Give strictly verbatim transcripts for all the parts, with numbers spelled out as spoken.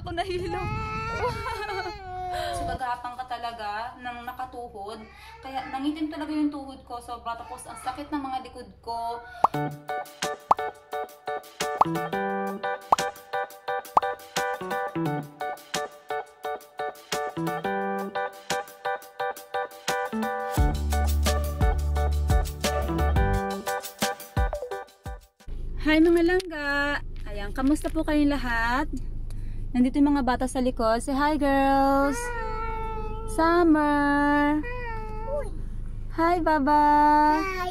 ako nahilo. So, gagapang ka talaga ng nakatuhod. Kaya, nangitim talaga yung tuhod ko. Sobra. Tapos, ang sakit ng mga likod ko. Hi mga langga! Ayan, kamusta po kayong lahat? Nandito yung mga bata sa likod. Say hi girls! Hi. Summer! Hi. Hi Baba! Hi!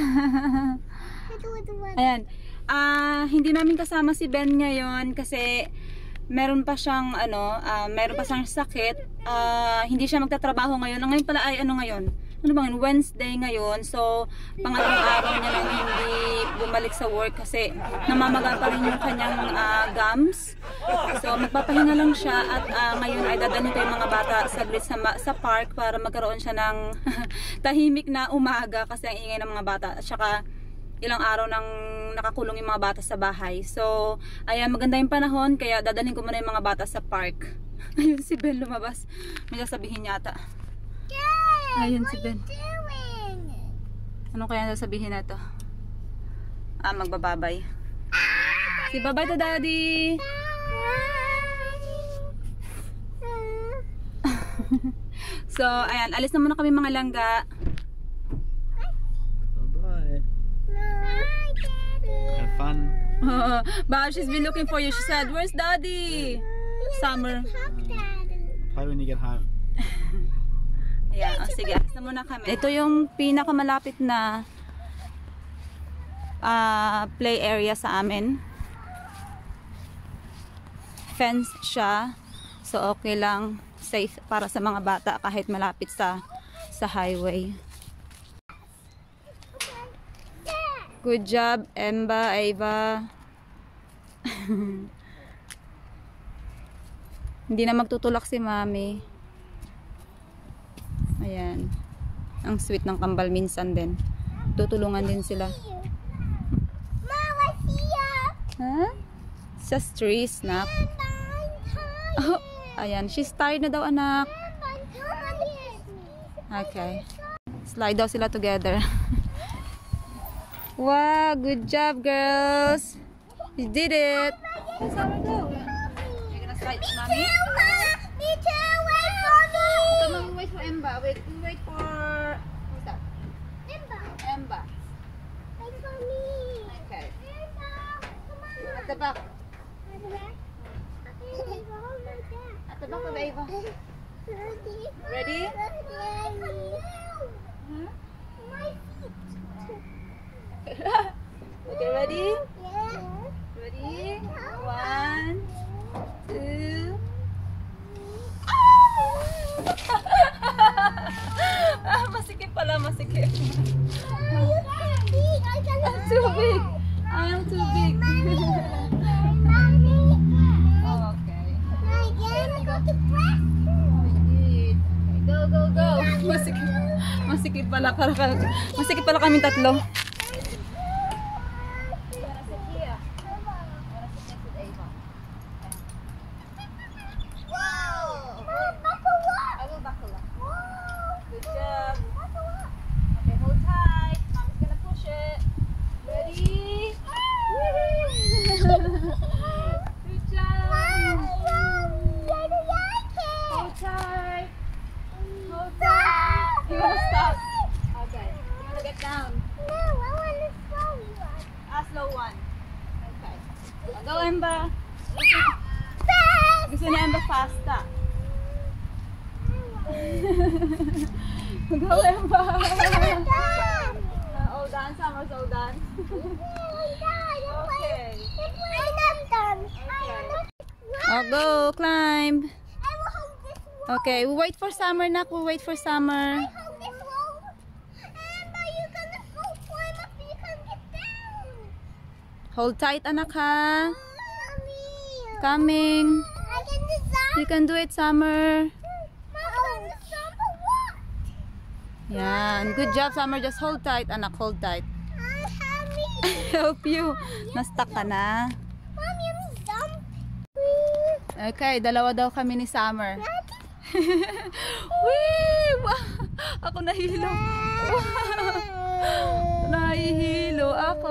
Ayan, uh, hindi namin kasama si Ben ngayon kasi meron pa siyang ano, uh, meron pa siyang sakit. Uh, hindi siya magtatrabaho ngayon. Ngayon pala ay ano ngayon? Ano bang Wednesday ngayon, so pangatlong araw niya nang hindi bumalik sa work kasi namamaga pa rin yung kanyang uh, gums. So magpapahinga lang siya at uh, ngayon ay dadalhin ko yung mga bata saglit sa, sa park para magkaroon siya ng tahimik na umaga kasi ang ingay ng mga bata at saka ilang araw nang nakakulong yung mga bata sa bahay. So ayan, maganda yung panahon kaya dadalhin ko muna yung mga bata sa park. Ayun si Ben lumabas, may sasabihin niya ata. Ayun si Ben. Ano kaya sasabihin na to? Ah, magbababay. Si babay to daddy. So, ayan. Alis na muna kami mga langga. Bye-bye. Hi, Daddy. Have fun. Oh, but she's been looking for you. She said, where's daddy? Summer. Play when you get home. Ayan, oh, sige, alis na muna kami. Ito yung pinakamalapit na uh, play area sa amin. Fence siya. So okay lang, safe para sa mga bata kahit malapit sa sa highway. Good job, Emba, Ava. Hindi na magtutulak si Mami. Ayan. Ang sweet ng kambal minsan din. Tutulungan din sila. Mama, siya. Ha? Sa tree, snack. Oh, ayan. She's tired na daw, anak. Okay. Slide daw sila together. Wow, good job, girls. You did it. Let's go. You're gonna slide, Mommy? Me too, wait for me. Come on, wait for Emba. Wait, wait for... Who's that? Emma, Emba. wait for me. Okay. Emma, come on. At the back. At the back? Okay, go like that. At the back of Ava. Ready? Ready? Ready. Huh? My feet. Okay, ready? Yeah. Ready? One, two... Ah, masikip pala, masikip. I'm too big. I'm too big. Oh, okay. Go, go, go. Masikip. Masikip pala. Masikip pala kaming tatlo. Go, Emba. Gusto niya Emba pasta. Go, Emba. Uh, all done, Summer's all done. Okay. Oh, go, climb. Okay, we wait for Summer, nak. We wait for Summer. Hold tight, anak, ha? Coming. You can do it, Summer. Yan. Good job, Summer. Just hold tight, anak. Hold tight. Help you. Na-stuck ka na. Mommy, I'm Okay, dalawa daw kami ni Summer. Wee! Wow! Ako nahilo. Nahihilo ako.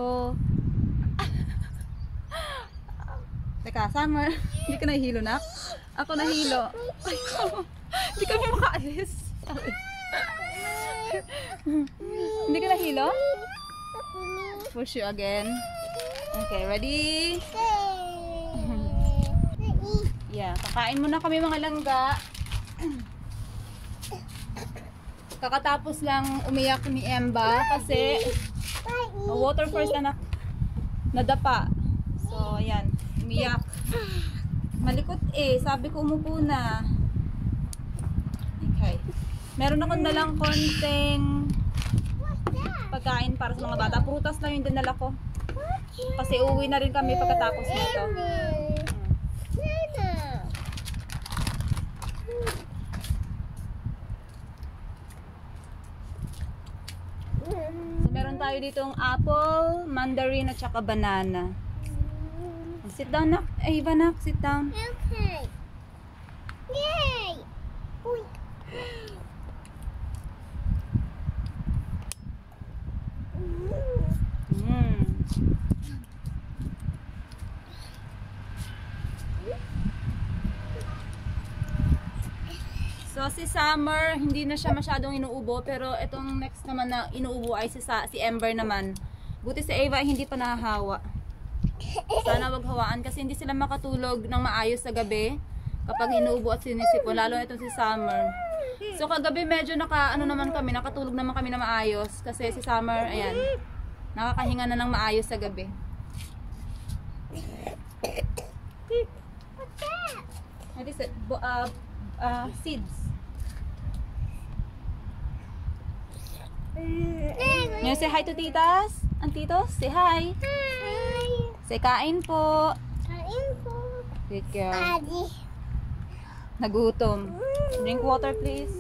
Teka, Summer. Hindi ka nahihilo, nak? Ako nahilo. Ay, hindi kami makaalis. Hindi ka nahilo? Push you again. Okay, ready? Yeah, kakain muna kami mga langga. Kakatapos lang umiyak ni Emba kasi oh, water first anak. Nadapa. So, ayan. Umiyak. Malikot eh. Sabi ko umupo na. Okay. Meron akong dalang konting pagkain para sa mga bata. Prutas lang yung dinala ko. Kasi uwi na rin kami pagkatapos nito. So, meron tayo ditong apple, mandarin at saka banana. Sit down nak. Eh, Eva nak, sit down. Okay. Yay! Uy. Mm. So si Summer, hindi na siya masyadong inuubo, pero itong next naman na inuubo ay si, Sa si Ember naman. Buti si Eva ay hindi pa nahahawa. Sana wag hawaan kasi hindi sila makatulog ng maayos sa gabi kapag inuubo at sinisipon, lalo na itong si Summer. So kagabi medyo naka ano naman kami, nakatulog naman kami na maayos kasi si Summer, ayan, nakakahinga na ng maayos sa gabi. What is it? Bo uh, uh, seeds. Ngayon, say hi to titas and titos. Say hi. Hi. Say kain po. Kain po. Good girl. Daddy. Nagutom. Drink water please.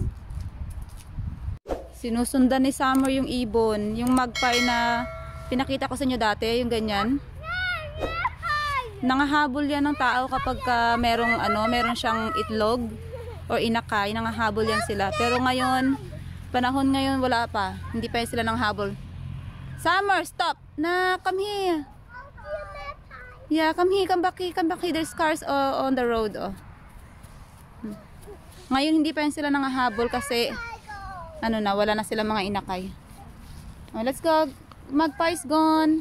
Sinusundan ni Summer yung ibon. Yung magpie na pinakita ko sa inyo dati. Yung ganyan. Nangahabol yan ng tao kapag ka merong, ano, meron siyang itlog or inakay. Nangahabol yan sila. Pero ngayon, panahon ngayon wala pa. Hindi pa sila nanghabol. Summer, stop! Na, come here. Yeah, come here, come back here, come back here. There's cars uh, on the road. Oh. Hmm. Ngayon hindi pa yan sila nanghahabol kasi ano na, wala na sila mga inakay. Oh, let's go. Magpie's gone.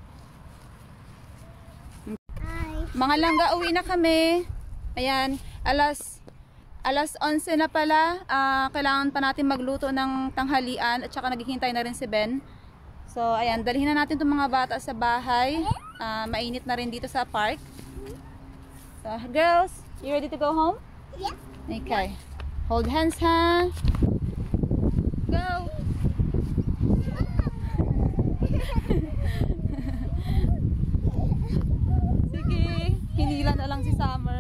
Mga langga, uwi na kami. Ayan, alas alas onse na pala. Uh, kailangan pa natin magluto ng tanghalian at saka naghihintay na rin si Ben. So, ayan, dalhin na natin itong mga bata sa bahay. Uh, mainit na rin dito sa park. So, girls, you ready to go home? Yeah. Okay. Hold hands, ha? Go! Sige, hinila na lang si Summer.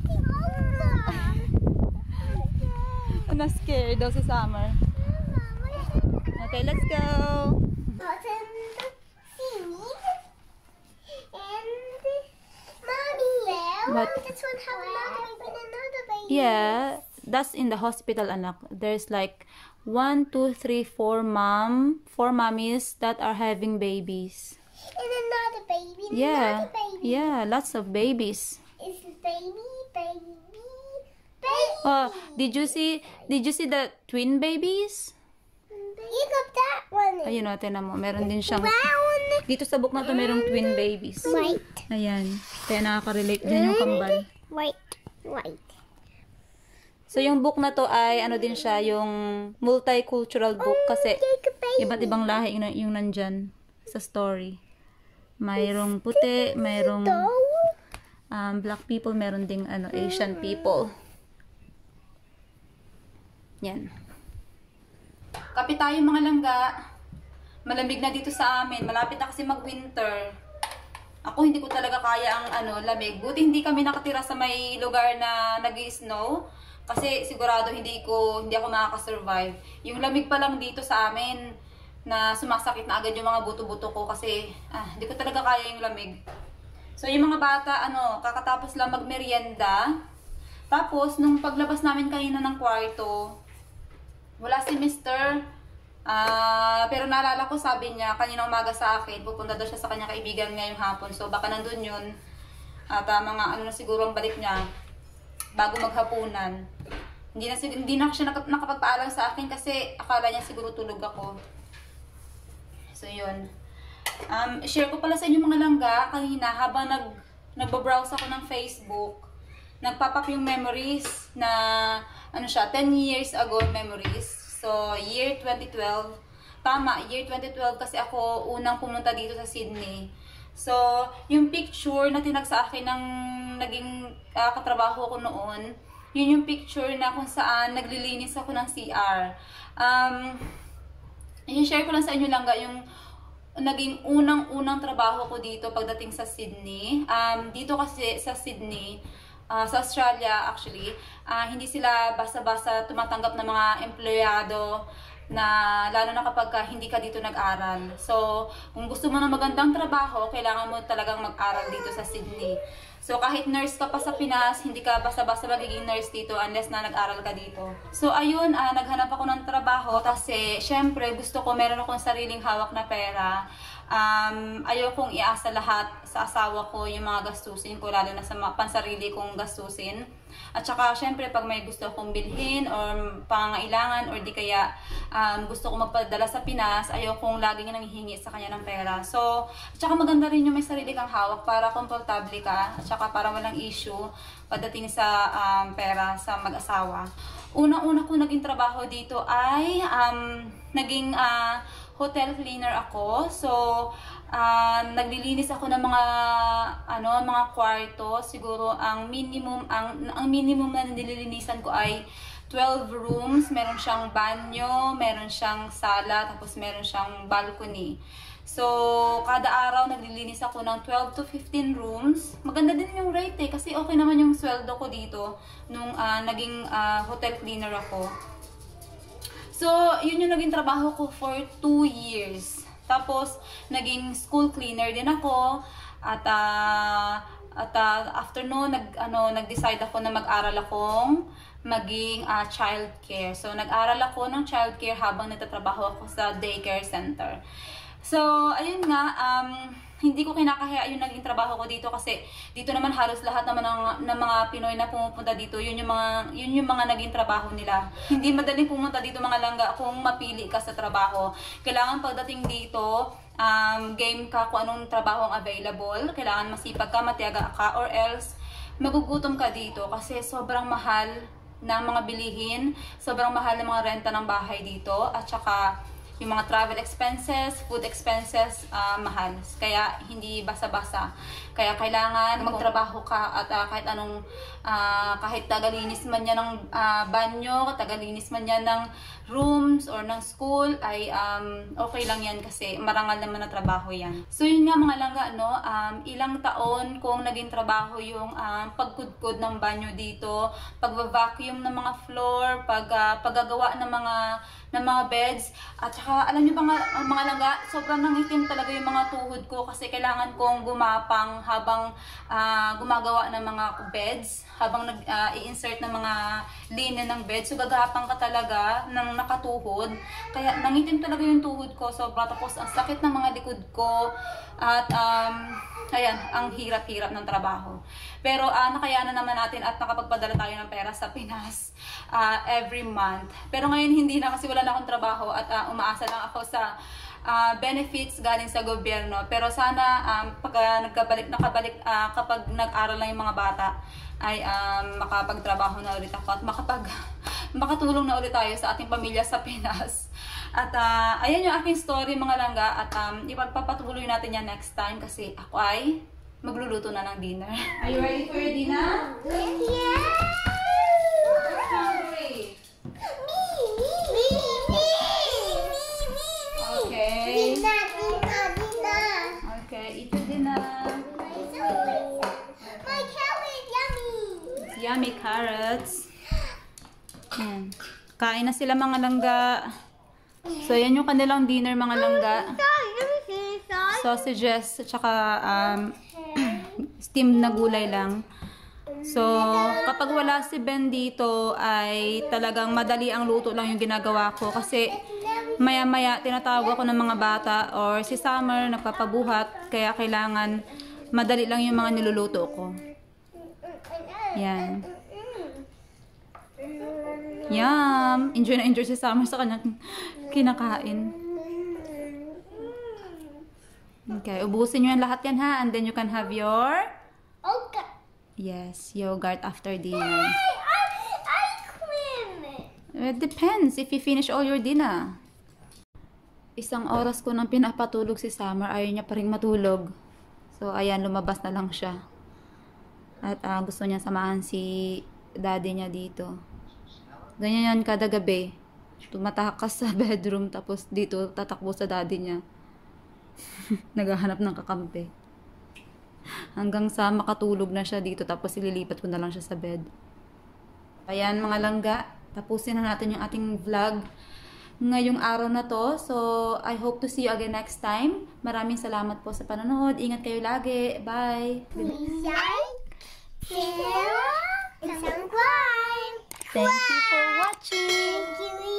Na-scared daw si Summer. Okay, let's go! Cotton seaweed and mommy. But, This one have another baby and another baby. yeah, that's in the hospital, anak. There's like one, two, three, four mom, four mommies that are having babies. And another baby. And Yeah, Another baby. yeah, lots of babies. Is baby, baby, baby. Oh, did you see? Did you see the twin babies? You got that one. Ayun, o, tinan mo. Meron din siyang, Brown. dito sa book na to, merong twin babies. White. Ayan. Kaya nakaka-relate din yung kambal. White. White. So, yung book na to ay, ano din siya, yung multicultural book. Kasi, iba't ibang lahi yung, yung nandyan sa story. Mayroong puti, mayroong um, black people, meron ding ano, Asian people. Yan. Kape tayo mga langga. Malamig na dito sa amin. Malapit na kasi mag-winter. Ako hindi ko talaga kaya ang ano, lamig. Buti hindi kami nakatira sa may lugar na nag-i-snow. Kasi sigurado hindi ko hindi ako makaka-survive. Yung lamig pa lang dito sa amin na sumasakit na agad yung mga buto-buto ko kasi ah, hindi ko talaga kaya yung lamig. So, yung mga bata, ano, kakatapos lang magmerienda. Tapos, nung paglabas namin kanina ng kwarto, wala si mister. Ah, pero naalala ko, sabi niya, kanina umaga sa akin, pupunta daw siya sa kanyang kaibigan ngayong hapon. So, baka nandun yun. At uh, mga ano na siguro ang balik niya bago maghapunan. Hindi na, hindi na siya nakapagpaalam sa akin kasi akala niya siguro tulog ako. So, yun. Um, share ko pala sa inyo mga langga kanina habang nag, nagbabrowse ako ng Facebook. Nagpapap yung memories na, ano siya, ten years ago memories. So, year twenty twelve. Tama, year twenty twelve kasi ako unang pumunta dito sa Sydney. So, yung picture na tinag sa akin ng naging uh, katrabaho ko noon, yun yung picture na kung saan naglilinis ako ng C R. Um, i-share ko lang sa inyo lang yung naging unang-unang trabaho ko dito pagdating sa Sydney. Um, dito kasi sa Sydney, Uh, sa Australia actually, uh, hindi sila basta-basta tumatanggap ng mga empleyado na lalo na kapag ka hindi ka dito nag-aral. So, kung gusto mo ng magandang trabaho, kailangan mo talagang mag-aral dito sa Sydney. So, kahit nurse ka pa sa Pinas, hindi ka basta-basta magiging nurse dito unless na nag-aral ka dito. So, ayun, uh, naghanap ako ng trabaho kasi, syempre, gusto ko meron akong sariling hawak na pera. Um, ayaw kong iasa lahat sa asawa ko yung mga gastusin ko, lalo na sa mga pansarili kong gastusin. At saka, syempre, pag may gusto akong bilhin or pangangailangan or di kaya um, gusto ko magpadala sa Pinas, ayaw kong laging nanghihingi sa kanya ng pera. So, at saka maganda rin yung may sarili kang hawak para komportable ka at saka para walang issue pagdating sa um, pera sa mag-asawa. Unang-una ko naging trabaho dito ay um, naging uh, hotel cleaner ako. So, uh, naglilinis ako ng mga ano, mga kwarto. Siguro ang minimum ang ang minimum na nililinisan ko ay twelve rooms. Meron siyang banyo, meron siyang sala, tapos meron siyang balcony. So, kada araw naglilinis ako ng twelve to fifteen rooms. Maganda din yung rate eh, kasi okay naman yung sweldo ko dito nung uh, naging uh, hotel cleaner ako. So, yun yung naging trabaho ko for two years. Tapos, naging school cleaner din ako. At, uh, at uh, after no, nag, ano, nag-decide ako na mag-aral akong maging uh, childcare. So, nag-aral ako ng childcare habang nagtatrabaho ako sa daycare center. So, ayun nga, um, hindi ko kinakahiya yung naging trabaho ko dito kasi dito naman halos lahat naman ng, ng mga Pinoy na pumupunta dito, yun yung mga yun yung mga naging trabaho nila. Hindi madaling pumunta dito mga langga kung mapili ka sa trabaho. Kailangan pagdating dito, um, game ka kung anong trabaho ang available. Kailangan masipag ka, matiyaga ka, or else magugutom ka dito kasi sobrang mahal ng mga bilihin, sobrang mahal ng mga renta ng bahay dito, at saka yung mga travel expenses, food expenses, uh, mahal. Kaya hindi basa-basa. Kaya kailangan magtrabaho ka at uh, kahit anong, uh, kahit tagalinis man yan ng uh, banyo, tagalinis man yan ng rooms or ng school, ay um, okay lang yan kasi marangal naman na trabaho yan. So yun nga mga langga, no? Um, ilang taon kung naging trabaho yung um, pagkudkod ng banyo dito, pag-vacuum ng mga floor, pag, uh, paggagawa ng mga ng mga beds. At saka, alam niyo ba nga, mga langga, sobrang nangitim talaga yung mga tuhod ko kasi kailangan kong gumapang habang uh, gumagawa ng mga beds, habang nag-i-insert uh, ng mga linen ng bed. So, gagapang ka talaga ng nakatuhod. Kaya, nangitim talaga yung tuhod ko. Sobra. Tapos, ang sakit ng mga likod ko. At, um, ayan, ang hirap-hirap ng trabaho. Pero, uh, nakayanan naman natin at nakapagpadala tayo ng pera sa Pinas uh, every month. Pero ngayon, hindi na kasi wala na akong trabaho at uh, umaasa lang ako sa uh, benefits galing sa gobyerno. Pero sana, um, pag uh, nagkabalik, nakabalik, uh, kapag nag-aral na yung mga bata, ay um, makapagtrabaho na ulit ako at makapag, makatulong na ulit tayo sa ating pamilya sa Pinas. At uh, ayan yung aking story mga langga, at um, ipagpapatuloy natin yan next time kasi ako ay magluluto na ng dinner. Are you ready for your dinner? Yeah! Who's hungry? Me! Me! Me! Me! Me! Okay. Dina! Dina! Dina! Okay, eat your dinner. My carrot, yummy! Yummy carrots. Yan. Kain na sila mga langga. So, yan yung kanilang dinner mga langga. Sorry, let me see. Sorry. Sausages, at saka um, steamed na gulay lang. So, kapag wala si Ben dito, ay talagang madali ang luto lang yung ginagawa ko. Kasi, maya-maya, tinatawag ako ng mga bata or si Summer, nagpapabuhat. Kaya kailangan madali lang yung mga niluluto ko. Yan. Yum! Enjoy na enjoy si Summer sa kanyang kinakain. Okay, ubusin nyo yan lahat yan ha. And then you can have your... Okay. Yes, yogurt after dinner. Hey, I, ice cream. It depends if you finish all your dinner. Isang oras ko nang pinapatulog si Summer, ayaw niya pa rin matulog. So, ayan, lumabas na lang siya. At uh, gusto niya samahan si daddy niya dito. Ganyan yan kada gabi. Tumatakas sa bedroom, tapos dito tatakbo sa daddy niya. Naghahanap ng kakampi. Hanggang sa makatulog na siya dito, tapos ililipat ko na lang siya sa bed. Ayan mga langga, tapusin na natin yung ating vlog ngayong araw na to. So, I hope to see you again next time. Maraming salamat po sa panonood. Ingat kayo lagi. Bye! Please like, share, and subscribe. Thank you for watching! Thank you.